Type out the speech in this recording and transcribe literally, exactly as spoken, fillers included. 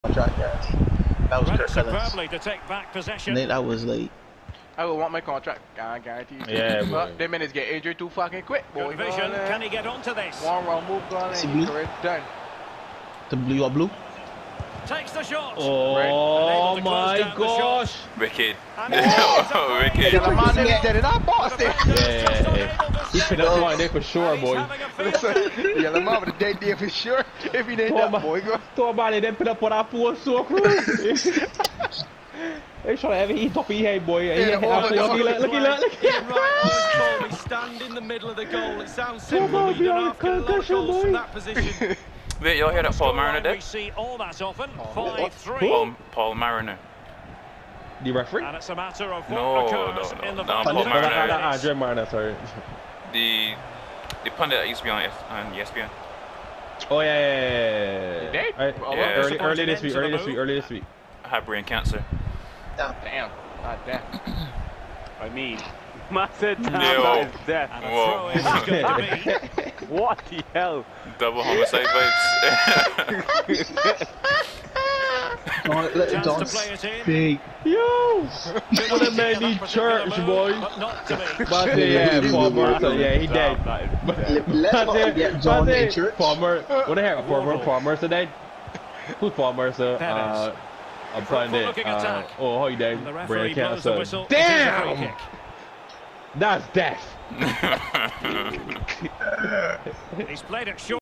Contract, guys. That was Kirk superbly to take back possession. Nate, that was late. I would want my contract, I guarantee you. Yeah, but them minutes get injured too fucking quick. Good boy. vision. On, uh, Can he get onto this? One wrong move gone and he's done. The blue or blue? Takes the shot. Oh my gosh. Wicked. Oh, wicked. Yeah, the man nearly did it. I'm Boston. Yeah. He put that one there for sure, boy. Yeah, the man would have dead there for sure. If he did that, boy. Go. Throw about it, then put up on our poor so close. They trying to have it top of your head, boy. Yeah, look, look, look, look, look. Ian Wright always told me stand in the middle of the goal. It sounds simple, but you don't have to get a lot of goals from that position. Wait, y'all hear that Paul Mariner We did? see all that often. five three. Paul, Paul Mariner. The referee? And it's a matter of what No, occurs no, no, in the no, final Paul Mariner. Ah, ah, Andre Mariner, sorry. The the pundit that used to be on, on E S P N. Oh yeah, yeah, yeah, yeah. Yeah. yeah. Yeah. Early, early this week, early this week, early this week. I had brain cancer. Damn. God damn. I mean, man said damn, Yo. that is death. And a Whoa. throw in is going to be. What the hell? Double homicide vibes. Don't let Chance Don to play it in. speak. Yo! What a man need church, boy. But not to be. But yeah, Paul Mercer, yeah, he dead. Let's not get John in church. Paul Mercer, what the heck? Paul, Paul Mercer dead? Who's Paul Mercer? Uh, I'm playing it. Uh, oh, how you dead? Brain cancer. Damn! That's death. He's played it short.